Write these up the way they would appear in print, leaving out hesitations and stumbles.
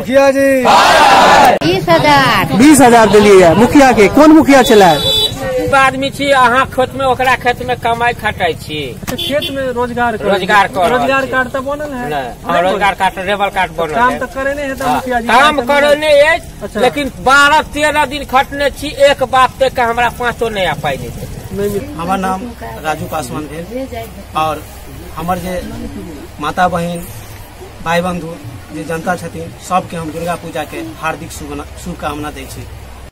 मुखिया जी 20,000 20,000 दिलिए मुखिया के। कौन मुखिया चला है? आदमी छी अहाँ खेत में ओकरा खेत में कमाई खटाई छी। खेत में रोजगार रोजगार कार्ड तो बनल है। रोजगार कार्ड रेबल कार्ड बनल है। काम तो करे नहीं है मुखिया जी। काम करे नहीं है लेकिन 12-13 दिन खटने छी एक बाप तक हमरा 5 नहीं आ पाई नहीं। हमार नाम राजू पासवान भेल और हमार जे माता बहन भाई बंधु जे जनता छथिन सबके हम दुर्गा पूजा के हार्दिक शुभकामना दै छी।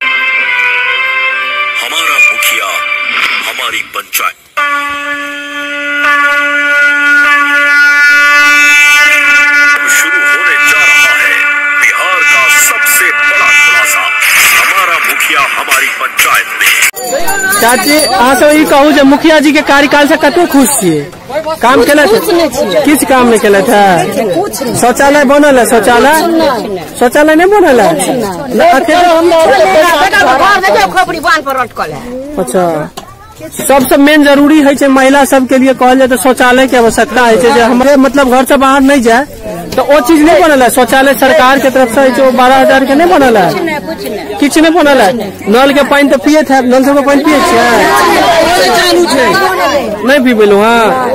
हमारा मुखिया हमारी पंचायत। शुरू होने जा रहा है बिहार का सबसे बड़ा खुलासा हमारा मुखिया हमारी पंचायत में। चाची अहाँ सब ई कहू जे मुखिया जी के कार्यकाल से कते खुश छियै? काम केले किस काम में केले थे? शौचालय बनल है? शौचालय नहीं बनल है? अच्छा सबसे मेन जरूरी है महिला सब के लिए कहल जाए तो शौचालय की आवश्यकता है। हमारे मतलब घर से बाहर नहीं जाए तो वो चीज नहीं बनल है। शौचालय सरकार के तरफ से जो 12,000 के नहीं बनल है, किछ नहीं बनल है। नल के पानी तो पिए थे, नल से पानी पिए नहीं पीबेलू? हाँ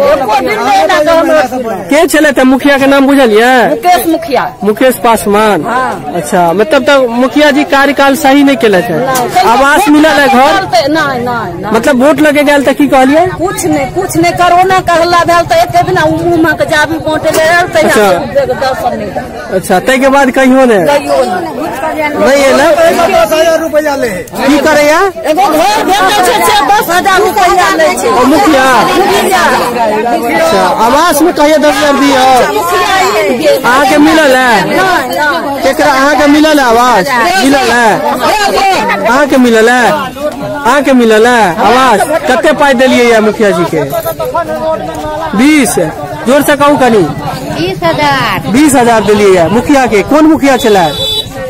के चले थे मुखिया के नाम बुझलिए? मुकेश पासवान। अच्छा मतलब तो मुखिया जी कार्यकाल सही नहीं केले थे। आवास मिलल है घर मतलब वोट लगे गए तो की कहलिए? कुछ नहीं कोरोना कहला भेल तो एक दिन मुँह के जाबी बांटे ले। अच्छा तय के बाद कहियो ने नहीं है ना? 10,000 रुपया ले की करे या? 10,000 रुपया ले मुखिया। अच्छा आवास में कहिए 10,000 दिए अहाँ के मिलल है? अहाँ के मिलल है आवास? मिलल है अहाँ के मिलल है? अहाँ के मिलल है आवास? कते पाई दिलिए या मुखिया जी के? 20 जोर से कहूँ कनी 20,000 दिलिए या मुखिया के। कौन मुखिया चला है?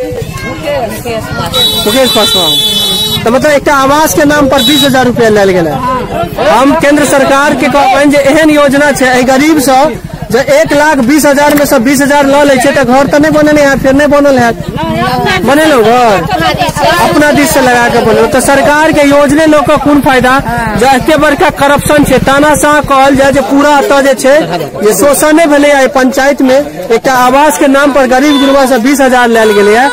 मुकेश पासवान। तो मतलब एक आवास के नाम पर 20,000 रुपया लेल गेल। हम केंद्र सरकार के कहबनि जे एहन योजना है गरीब सब जो 1,20,000 में सब 20,000 ल ले तो घर तो नहीं बनल है। फिर नहीं बनल है, बनेलो घर अपना दिश से लगा के बोलो तो सरकार के योजना लोग का कौन फायदा? जो एते बड़का करप्शन है तानाशाह कहल जाए जो पूरा अत जे शोषण भेले है पंचायत में एक आवास के नाम पर गरीब गुरबा से 20,000 लेल गेले है।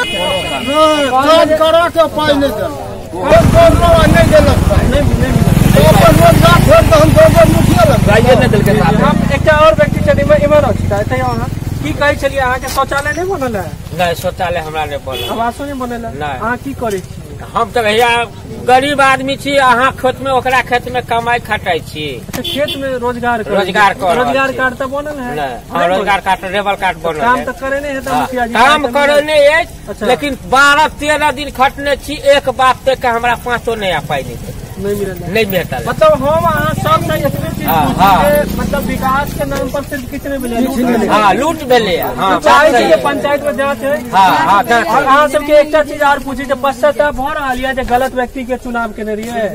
और व्यक्ति की कहे चलिए अहाँ के शौचालय नहीं बनल है? नहीं शौचालय हमरा नहीं बनल। आवासो नहीं बनल है? अहाँ की करे? हम तो भैया गरीब आदमी छी अहाँ खेत में ओकरा खेत में कमाई खटाई छी। खेत में रोजगार कार्ड तो बनल है। रोजगार कार्ड रेबल कार्ड बनल है। काम तो करे नहीं है मुखिया जी। काम करे नहीं है लेकिन 12-13 दिन खटने छी एक बाप तक हमरा 5 नहीं आ पाई नहीं मिलता। मतलब हम अहाँ सब मतलब विकास के नाम पर सिर्फ कितने मिले? हाँ लूट मिले। पंचायत में जांच है। अहाँ सबके एक चीज और पूछी जो पश्चाताप हो रहा है जो गलत व्यक्ति के चुनाव के नहीं है?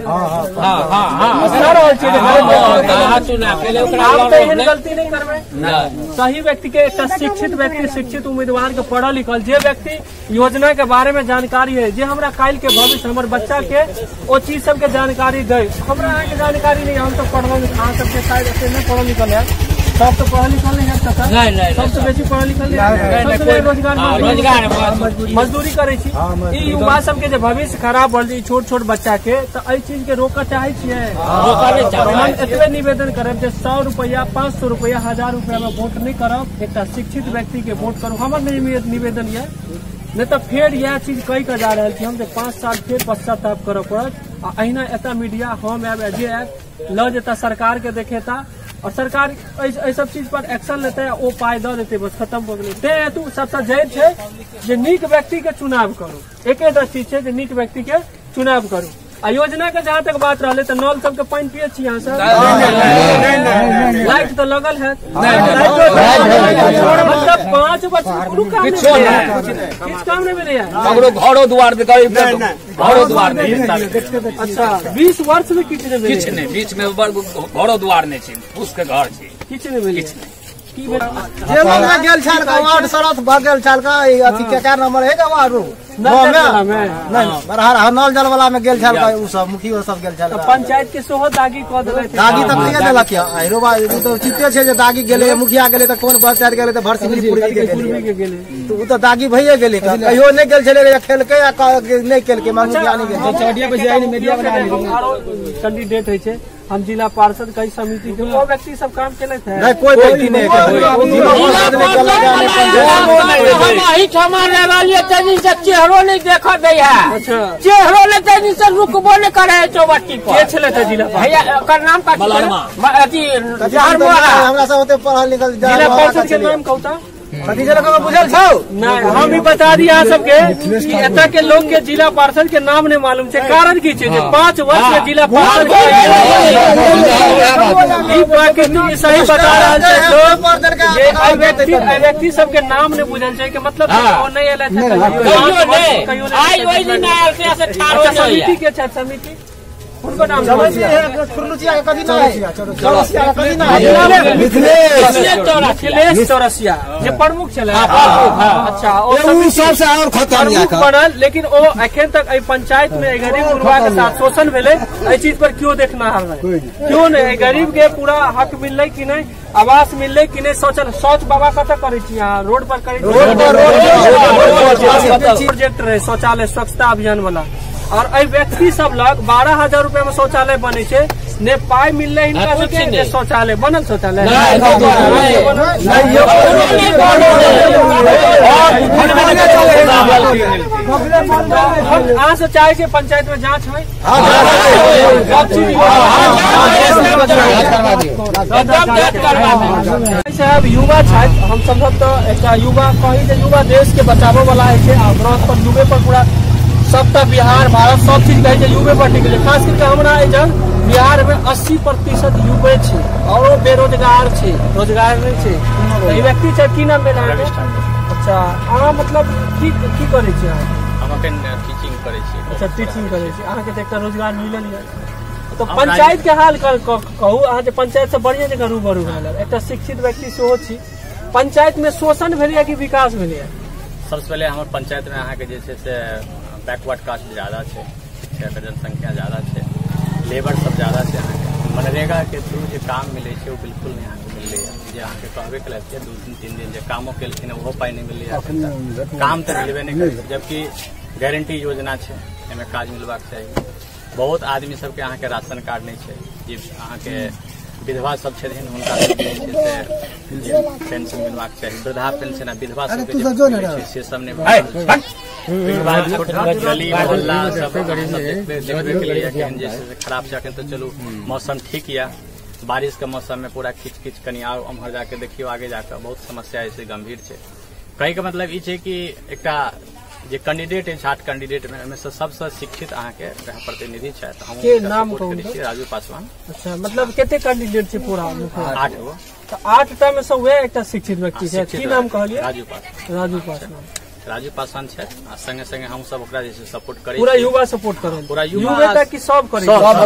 गलती नहीं करबे। सही व्यक्ति के शिक्षित व्यक्ति शिक्षित उम्मीदवार के पढ़ल लिखल जे व्यक्ति योजना के बारे में जानकारी है जे हमरा काल के भविष्य हमर बच्चा के वो चीज सबके जानकारी दे। हमरा अहाँ के जानकारी नहीं, हम तो पढ़ल अहाँ सबके शायद ऐसे नहीं पढ़ल लिखल है। सब तो पढ़ल लिखल नहीं है। सबसे बेसी पढ़ल लिखल रोजगार मजदूरी करे छी। युवा सबके जो भविष्य खराब बढ़ छोट छोट बच्चा के तो एहि चीज के रोक चाहे छे। हम एतबे निवेदन करब 100 रुपया 500 रुपया 1000 रुपया में वोट नहीं करब। एक शिक्षित व्यक्ति के वोट करू हमर निवेदन है। नहीं तो फिर यह चीज कही कर जा रहा है कि हम 5 साल फिर पश्चाताप करे पड़त। अहिना एता मीडिया हम ल जेता सरकार के देखेता और सरकार सब चीज पर एक्शन लेते है वो पाई दे देते बस खत्म हो गए। तू सबसे जरूरी है जे नीक व्यक्ति के चुनाव करू। एक चीज है नीक व्यक्ति के चुनाव करू। योजना के जहाँ तक बात रहा तो नल सबके पानी पिए छी यहाँ से? लाइट तो लगल है मतलब 5 वर्ष काम नहीं मिले घरों द्वार अच्छा 20 वर्ष में कितने बीच में घरों द्वार नहीं उसके घर किछ नहीं मिले। जेल में गेल छाल का वार्ड सरस भाग गेल छाल का अथी के नंबर है वार्ड नहीं नल जल वाला में गेल छाल का उ सब मुखिया सब गेल छाल पंचायत के सेहो दागी कह देले दागी तक नहीं देलक या आइरो बा तो चित्ते छे जे दागी गेले मुखिया गेले त कोन पंचायत गेले त भरसिंह पूर्वी के गेले तो उ त दागी भइए गेले कहियो नहीं गेल छले खेलके या नहीं खेलके मांग जानी गेल चौडिया पे जाई मीडिया बना आरो कैंडिडेट है छे हम जिला पार्षद कई समिति के वो व्यक्ति सब काम केले थे नहीं कोई व्यक्ति नहीं चेहरो नहीं देखा दे है। अच्छा चेहरो नहीं तेजी से रुकबो नहीं करे चौबट्टी पर छले थे जिला भैया ओकर नाम का अथी हमरा सब होते पढ़ल लिखल जिला पार्षद के नाम कहता कथी जगह में बुझल छौ नहीं हम ही बता दिया सबके कि एता के लोग के जिला पार्षद के नाम नहीं मालूम छे कारण की छे 5 वर्ष में जिला पार्षद के सही बता रहल छे लोग व्यक्ति सब के नाम नहीं बुझल छे के मतलब वो नहीं एले थे आई ओइ दिन आल से ठारो समिति के छे समिति उनको नाम खुरलुचिया का कदी ना है चौरसिया का कदी ना है अखिलेश चौरसिया जे प्रमुख छले अच्छा ओ सबसे और खतरनाक बनल लेकिन ओ अखन तक ए पंचायत में गरीब गुरबा के साथ शोषण भेले ए चीज पर क्यों देखना है क्यों नहीं गरीब के पूरा हक मिलले कि नहीं आवास मिलले कि नहीं शौच बाबा कत करे छी यहाँ रोड पर करे प्रोजेक्ट रहे शौचालय स्वच्छता अभियान वाला और ए व्यक्ति सब लग 12,000 रूपया में शौचालय बने छे ने पाई मिलले इनका सबके शौचालय बनल शौचालय अहाँ से चाहे के पंचायत में जांच है साहब युवा छात्र हम संभवतः एक युवा कही युवा देश के बचावे वाला है व्रत पर युवे पर पूरा सबटा बिहार भारत सब चीज कहे युवे पर टिकले खास करके हमरा एजन बिहार में 80% युवे छे और बेरोजगार छे रोजगार नहीं छे तो ई व्यक्ति छे की नाम भेल अच्छा अहाँ मतलब की करे छी हम अखन टीचिंग करे छी अच्छा टीचिंग करे छी अहाँ के त एकटा रोजगार मिलल है तो पंचायत के हाल कहू अहाँ जे पंचायत से बढ़िया जगह रूबरू भेल एकटा शिक्षित व्यक्ति सेहो छी पंचायत में शोषण भेल कि विकास भेल सबसे पहले हमारे पंचायत में अहाँ के जे छे से बैकवर्ड कास्ट ज्यादा है जनसंख्या ज्यादा है लेबर सब ज्यादा है मनरेगा के थ्रू जो काम मिले वो बिल्कुल नहीं अहाँ मिल रही है अहाँ कहबे कल 2 दिन 3 दिन जो कामों केलखिन वो पाई नहीं मिल काम तो मिलबे नहीं करे जबकि गारंटी योजना है एमे काज मिलवाक चाहिए बहुत आदमी सबके अहाँ के राशन कार्ड नहीं है जे अहाँ के विधवा सब छथिन हुनका पेंशन मिलवाक चाहिए वृद्धा पेंशन विधवा सबके से सब नहीं गली मोहल्ला सब देखबे के लिए जैसे खराब छै तो चलू मौसम ठीक या बारिश के मौसम में पूरा खिच खिच कनी आओ अमहर जाके देखियो आगे जाकर बहुत समस्या ऐसे गंभीर है कहे के मतलब ई कि एकटा जे कैंडिडेट है छाट कैंडिडेट में से सबसे शिक्षित अहाँ के प्रतिनिधि है तो हम के नाम राजू पासवान अच्छा मतलब केते कैंडिडेट छै पूरा 8 गो तो 8 टा में से वे एकटा शिक्षित व्यक्ति है की नाम कहलिए राजू पासवान है संगे संगे हम सब ओकरा जैसे सपोर्ट करी पूरा युवा सपोर्ट करें पूरा युवा की सब करे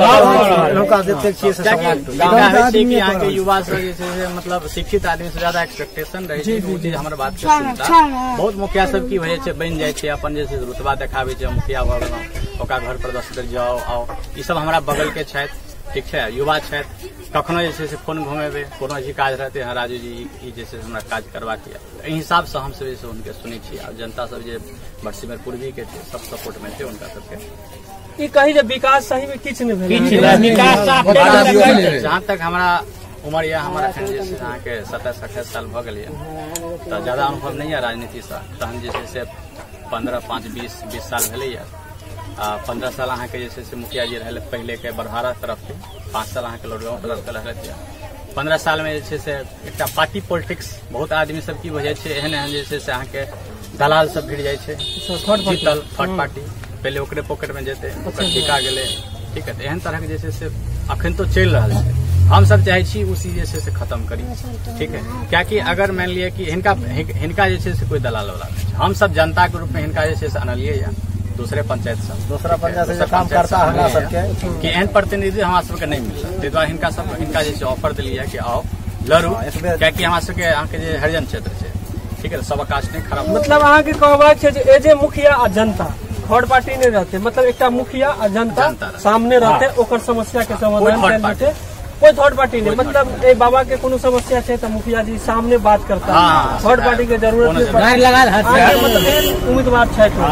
कि यहाँ के युवा से जैसे मतलब शिक्षित आदमी से ज्यादा एक्सपेक्टेशन रहे चीज हमारे बात के सुनता बहुत मुखिया सब की वजह से बन जाए अपन जैसे रुतबा देखाबे मुखिया भऽ गेलौं ओकरा घर पर 10 बेर जाओ आओ ई सब हमारा बगल के ठीक है युवा कखनो जैसे से फोन घुमेबे कोनो भी काज रहते हैं राजू जी जैसे हमरा काज करवा के एहि हिसाब से हम सब जैसे उनके सुनी छी और जनता सब जे भटसिमर पूर्वी के थे सब सपोर्ट में थे उनका सबके ई कही जे विकास सही में किछ नहीं भेल विकास जहाँ तक हमारा उम्र या हमारा जैसे अहाँ के 27-28 साल भ गेल तो ज्यादा अनुभव नहीं है राजनीति से तहन जैसे से 15-5-20 साल भेले 15 साल अहाँ के जैसे मुखिया जी रहे पहले के बरहारा तरफ थे 5 साल अहाँ के लोडगांव तरफ के रहे 15 साल में जैसे एक पार्टी पॉलिटिक्स बहुत आदमी सब की वजह से एहन जैसे से अहाँ के दलाल सब भिड़ जाए जीतल थर्ड पार्टी पहले ओकरे पॉकेट में जेते टिका गेले ठीक है एहन तरह के जैसे से अखन तो चल रहा है हम सब चाहे छी उसी जैसे से खत्म करी ठीक है क्या कि अगर मान लिया कि हिनका जैसे से कोई दलाल वाला हम सब जनता के रूप में हिनका जैसे से अनलिए या दूसरा पंचायत से काम करता है कि एहन प्रतिनिधि हमारा सबके नहीं मिलता ताहि दुआरे हिनका जैसे ऑफर दिलिए कि आओ लड़ू कियाकि हमरा सबके अहाँ के जे हरिजन क्षेत्र छै ठीक है सब आकाश नहीं खराब मतलब अहाँ के कहबाक छै जे एजे मुखिया आ जनता थर्ड पार्टी नहीं रहते मतलब एक मुखिया आ जनता सामने रहते ओकर समस्या के समाधान कयल जेतै कोई थर्ड पार्टी नहीं मतलब ए बाबा के कोनो समस्या है तो मुखिया जी सामने बात करता है थर्ड पार्टी के जरूरत नहीं मतलब उम्मीदवार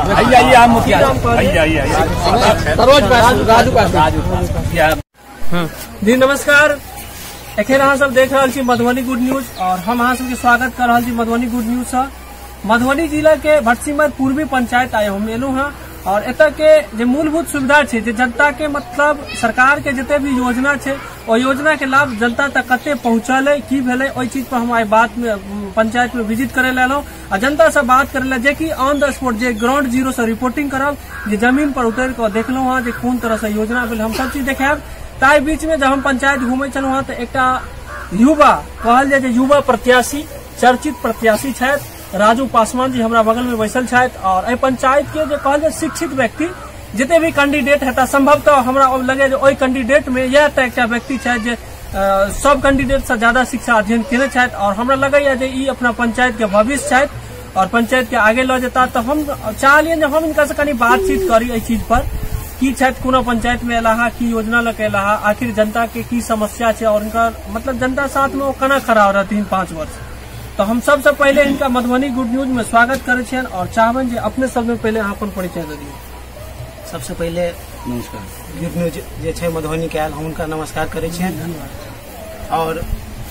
जी नमस्कार एखन अहाँ सब देख रहा छी मधुबनी गुड न्यूज और हम अहाँ सबके स्वागत कर रहा छी मधुबनी गुड न्यूज से मधुबनी जिला के भटसिमर पूर्वी पंचायत आए हम एलू हाँ और एत के जे मूलभूत सुविधा छे जे जनता के मतलब सरकार के जते भी योजना छे ओ योजना के लाभ जनता तक कते पहुंचल है की भेले ओई चीज पर हम आइ बात में पंचायत में विजिट करे लेलो आ जनता से बात करे ले जे की ऑन द स्पॉट जे ग्राउंड जीरो से रिपोर्टिंग करब जे जमीन पर उतर के देखलो हाँ जे कोन तरह से योजना भेल हम सब चीज देखाब ताई बीच में जब हम पंचायत घूमे चलू हाँ तो एक युवा कहल जाए युवा प्रत्याशी चर्चित प्रत्याशी छथि राजू पासवान जी हमारा बगल में बैसल छथि और एहि पंचायत के जो कहल जाए शिक्षित व्यक्ति जते भी कैंडिडेट हेता संभवतः हमरा लगे जे ओहि कैंडिडेट में यह एक व्यक्ति छथि जे सब कैंडिडेट से ज्यादा शिक्षा अध्ययन केने छथि और हमरा लगैया जे ई अपना पंचायत के भविष्य छथि और पंचायत के आगे ल जेता तो हम चाहलियन जे हम इनका से कनी बातचीत करी एहि चीज पर की छथि कोनो पंचायत में एलाहा की योजना लगे एलाहा आखिर जनता के की समस्या है और उनका मतलब जनता साथ में वो केना खड़ा रहथिन 5 वर्ष तो हम सबसे पहले इनका मधुबनी गुड न्यूज में स्वागत करे छियन और चाहबन जे अपने सब में पहले अहाँ अपन परिचय दे दिए। सबसे पहले नमस्कार गुड न्यूज जे छै मधुबनी के आयल हम उनका नमस्कार करे छियन और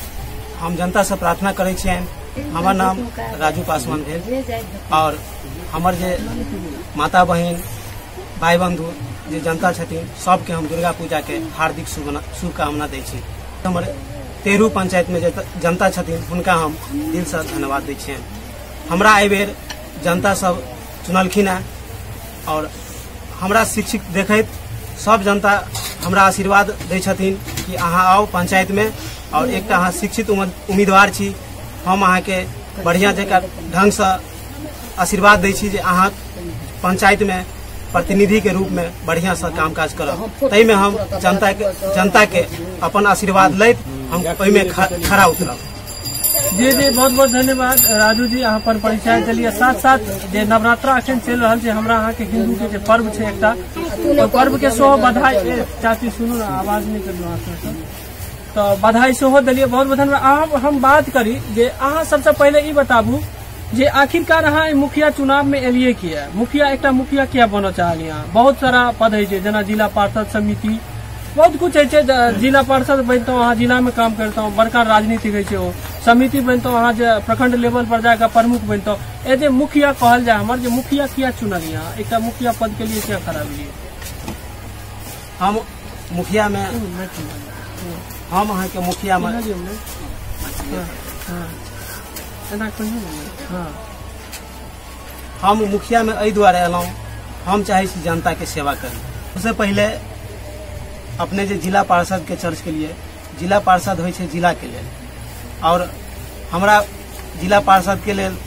हम जनता से प्रार्थना करे छियन हमार नाम राजू पासवान भेल और हमार जे माता बहन भाई बंधु जे जनता छथिन सबके हम दुर्गा पूजा के हार्दिक शुभकामना दै छी हमर तेरू पंचायत में जे जनता छथिन हुनका हम दिल से धन्यवाद दै छियन हमरा एहि बेर जनता सब चुनलखिन है और हमरा शिक्षित देखैत सब जनता हमरा आशीर्वाद दै छथिन कि अहाँ आओ पंचायत में और एकटा अहाँ शिक्षित उम्मीदवार छी हम अहाँ के बढ़िया जकाँ ढंग से आशीर्वाद दै छी जे अहाँ पंचायत में प्रतिनिधि के रूप में बढ़िया से काम काज करब तै में हम जनता के अपन आशीर्वाद लैत हम ओहि में खड़ा उतरब। जी जी बहुत बहुत धन्यवाद राजू जी अहाँ पर परिचय दिलिए साथ साथ जे नवरात्रा अखन चल रहा है हमरा अहाँ के हिंदू के जे पर्व छै एकटा ओ पर्व के सेहो बधाई चाची सुनू ना आवाज नहीं करियो अहाँ तो बधाई सेहो दिलिए बहुत बहुत धन्यवाद। हम बात करी जे अहाँ सबसे पहले ई बताबू जे आखिरकार अहाँ मुखिया चुनाव में एलिए किया मुखिया एक मुखिया क्या बनना चाहलिए बहुत सारा पद है जना जिला पार्षद समिति बहुत कुछ है जिला पार्षद बनता अहाँ जिला में काम करता हूँ बड़का राजनीति है समिति बनता अहाँ प्रखंड लेवल पर जाकर प्रमुख बनता एज ए मुखिया कहल जाए हमारे मुखिया क्या चुनलिए एक मुखिया पद के लिए क्या खड़ा लिए हम मुखिया में हम अहाँ के मुखिया में हम मुखिया में एहि दुआरे एलौं हम चाहे छी जनता के सेवा करी उससे पहले अपने जे जिला पार्षद के चर्च के लिए जिला पार्षद होइ छै जिला के लेल और हमरा जिला पार्षद के लेल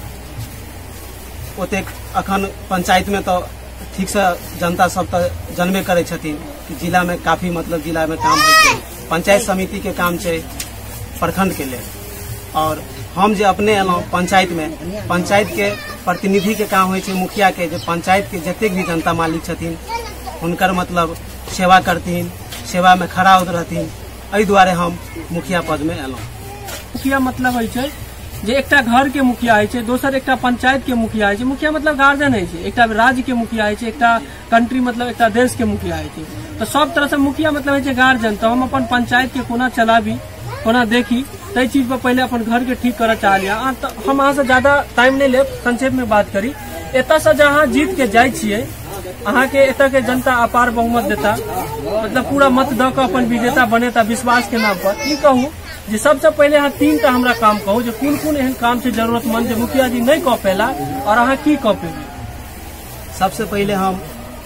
ओतेक अखन पंचायत में तो ठीक से जनता सब तो जनबे करे छथिन कि जिला में काफी मतलब जिला में काम होइ छै पंचायत समिति के काम छै प्रखंड के लेल और हम जे अपने एलौं पंचायत में पंचायत के प्रतिनिधि के काम होइ छै मुखिया के जे पंचायत के जतेक भी जनता मालिक छथिन हुनकर मतलब सेवा करथिन सेवा में खड़ा रहथिन एहि दुआरे हम मुखिया पद में एलौं। मुखिया मतलब है छै जे एकटा घर के मुखिया है दोसर एकटा पंचायत के मुखिया है मुखिया मतलब गार्जियन है एकटा राज्य के मुखिया है एकटा कंट्री मतलब एकटा देश के मुखिया है तो सब तरह से मुखिया मतलब है गार्जियन तो हम अपन पंचायत के कोना चलाबी कोना देखी तई चीज पर पहले अपन घर के ठीक करे चाहलिए तो हम अहाँ से ज्यादा टाइम नहीं लेब संक्षेप में बात करी एत से जहाँ जीत के जाय छियै अहाँ के एत के जनता अपार बहुमत देता मतलब पूरा मत द के अपन विजेता बनेता विश्वास के नाम पर ई कहूँ जे सबसे पहले अहाँ 3टा हमरा काम कहू जे कोन कोन एहन काम छै जरूरतमंद जे मुखिया जी नहीं कह पेला और अहाँ की कह पेबी। सबसे पहले हम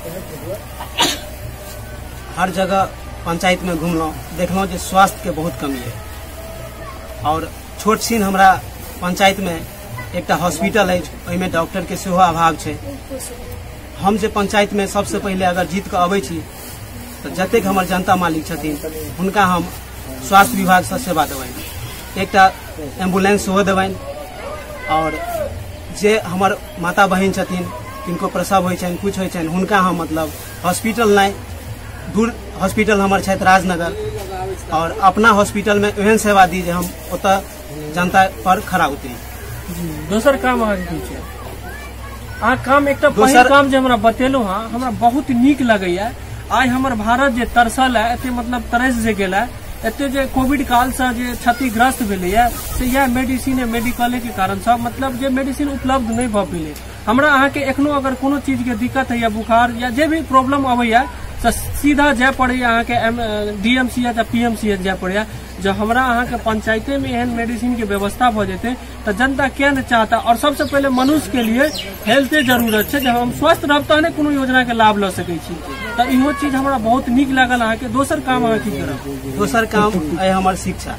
हर जगह पंचायत में घूमलौं देखलौं जे स्वास्थ्य के बहुत कमी है और छोट छीन हमरा पंचायत में एकटा हॉस्पिटल है ओहिमे डॉक्टर के सेहो अभाव छै हम जे पंचायत में सबसे पहले अगर जीत के अबै छी तो जतेक हमर जनता मालिक छथिन हुनका हम स्वास्थ्य विभाग से सेवा देबनि एक एम्बुलेंस सेहो देबनि। और जे हमर माता बहन छथिन किनको प्रसव होइ छनि कुछ होइ छनि हुनका हम मतलब हॉस्पिटल नहीं दूर हॉस्पिटल हमर छथि राजनगर, और अपना हॉस्पिटल में एहन सेवा दी जे हम ओतऽ जनता पर खड़ा उतरी। दोसर काम अहाँ काम एक पहिल काम जे हमरा बतेलहुँ हाँ हमरा बहुत नीक लगैया। आइ हमर भारत जे तरसल है एते मतलब तरस जे गेला एते जे कोविड काल से जे क्षतिग्रस्त भेलैया से यह मेडिसिन मेडिकल के कारण से मतलब जे मेडिसिन उपलब्ध नहीं भ पेले। हमरा अहाँ के एखनो अगर कोनो चीज के दिक्कत है या बुखार या जे भी प्रॉब्लम अबैया तो सीधा जाय पड़ैया अहाँ के DMCH या PMCH जाय पड़ैया। जो हमरा अहाँ के पंचायते में एहन मेडिसिन के व्यवस्था भ जेते तो जनता क्या न चाहता। और सबसे पहले मनुष्य के लिए हेल्थे जरूरत है, जब हम स्वस्थ रहब तहने कोनो योजना के लाभ ल सकै छी। तो इहो चीज हमरा बहुत नीक लागल। अहाँ के दोसर काम अहाँ की करब? दोसर काम है हमर शिक्षा।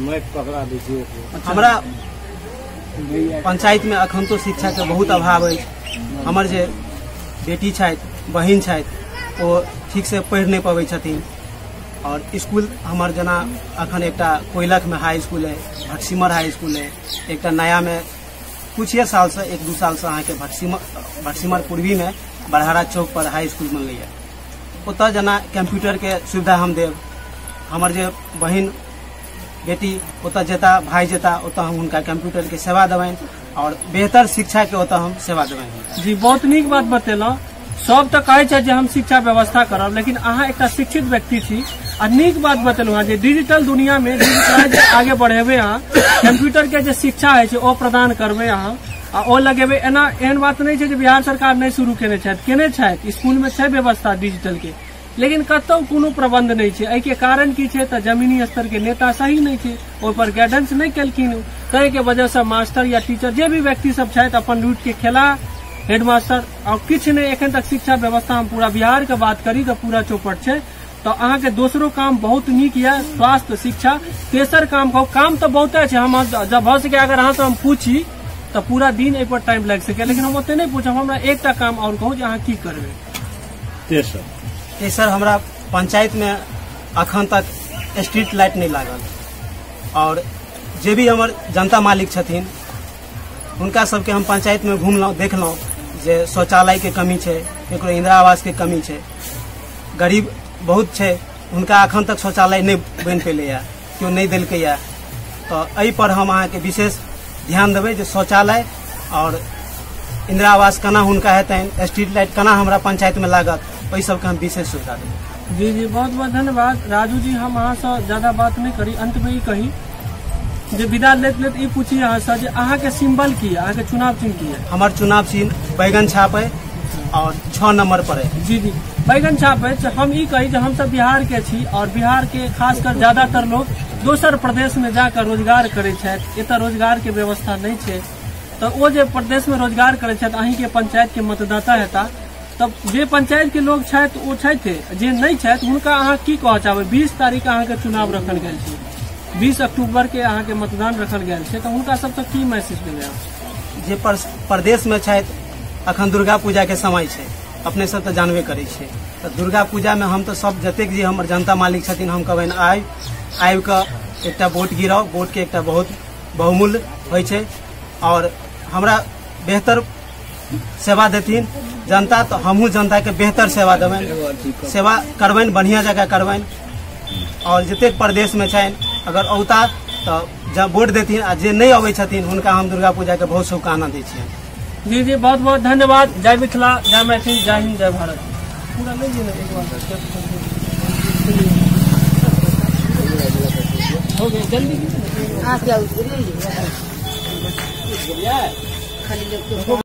हमरा पंचायत में अखन तो शिक्षा के बहुत अभाव है। हमर जे बेटी छथि बहिन छथि वो ठीक से पढ़ नहीं पाबै छथिन। और स्कूल हमर जना अखन एक कोयलख में हाई स्कूल है, भटसिमर हाई स्कूल है, एक नया में कुछ साल से 1-2 साल से अहाँ के भटसिमर पूर्वी में बड़हरा चौक पर हाई स्कूल बनल है। ओतऽ जना कंप्यूटर के सुविधा हम देव। हमर जे बहिन बेटी ओतऽ जेता भाई जेता ओतऽ हम उनका कंप्यूटर के सेवा देबनि और बेहतर शिक्षा के ओतऽ हम सेवा देबनि। जी बहुत नीक बात बतेलहुँ। सब तो कहे छै जे हम शिक्षा व्यवस्था करब, लेकिन अहाँ एक शिक्षित व्यक्ति छी आ नीक बात बतेलहुँ हाँ जे डिजिटल दुनिया में डिजिटलाइज आगे बढ़ेबे अहाँ कंप्यूटर के जे शिक्षा है ओ प्रदान करबे अहाँ आ ओ लगेबे। एहन बात नहीं है जे बिहार सरकार नहीं शुरू केने छथि स्कूल में छै व्यवस्था डिजिटल के, लेकिन कतौ कोनो प्रबंध नहीं है। एहि के कारण की छै त जमीनी स्तर के नेता सही नहीं है, ओहि पर गाइडेंस नहीं केलखिन। कहे के वजह से मास्टर या टीचर जे भी व्यक्ति सब छथि अपन रूट के खेला हेडमास्टर और किछ नहीं। एखन तक शिक्षा व्यवस्था हम पूरा बिहार के बात करी तो पूरा चौपट है। तो अहाँ के दोसरो काम बहुत नीक है, स्वास्थ्य शिक्षा। तेसर काम काम तो बहुत है। हम जब भ सके अगर अहाँ से हम पूछी तो पूरा दिन एहि पर टाइम लग सके, लेकिन हम ओते नहीं पूछब। हमरा एकटा काम और कहू जे अहाँ की करबे? तेसर हमरा पंचायत में अखन तक स्ट्रीट लाइट नहीं लागल, और जे भी हमर जनता मालिक छथिन उनका सबके हम पंचायत में घूमलहुँ देखलहुँ जे शौचालय के कमी है, एक इंदिरा आवास के कमी है, गरीब बहुत है उनका अखन तक शौचालय नहीं बन पेले क्यों नहीं दिलकै। तो एहि पर हम अहाँ के विशेष ध्यान देबै जे शौचालय और इंदिरा आवास केना हुनका हेतनि, स्ट्रीट लाइट केना हमरा पंचायत में लागत, ओहि सबके हम विशेष सुविधा देबै। जी जी बहुत बहुत धन्यवाद राजू जी। हम अहाँ से ज्यादा बात नहीं करी, अंत में ही कही जे विदा लेत ई पूछी अहाँ से जे अहाँ के सिंबल की है, अहाँ के चुनाव चिन्ह की है? हमार चुनाव चिन्ह बैगन छाप है और 6 नंबर पर है। जी जी बैगन छाप है। हम ई कही जे हम सब बिहार के छी और बिहार के खासकर ज्यादातर लोग दोसर प्रदेश में जाकर रोजगार करे छथि। एतऽ रोजगार के व्यवस्था नहीं है। तो वो जे प्रदेश में रोजगार करे छथि अहीं के पंचायत के मतदाता हेता। तब जे पंचायत के लोग छथि ओ छथि, जे नहीं छथि हुनका अहाँ की कहऽ चाहबै? 20 तारीख अहाँ के चुनाव रखल गेल छै, 20 अक्टूबर के अहाँ के मतदान रखल गेल छै, तो हुनका सबसे की मैसेज देबै? जे प्रदेश में छथि अखन दुर्गा पूजा के समय है, अपने सब तो जानबे करे छे। तो दुर्गा पूजा में हम तो सब जतेक जे हमर जनता मालिक छथिन हम कहबनि आबि कऽ एकटा वोट गिराउ। वोट के एकटा बहुत बहुमूल्य होइ छै और हमरा बेहतर सेवा देथिन जनता, तो हमहूँ जनता के बेहतर सेवा देबनि, सेवा करबनि, बढ़िया जगह करबनि। और जतेक प्रदेश में छनि अगर औता तो जब वोट देथिन आ जे नहीं अबै छथिन हुनका हम दुर्गा पूजा के बहुत शुभकामना दै छियनि। जी जी बहुत बहुत धन्यवाद। जय मिथिला, जय मैथिल, जय हिंद, जय भारत। पूरा ले लीजिए एक बार हो गया जल्दी।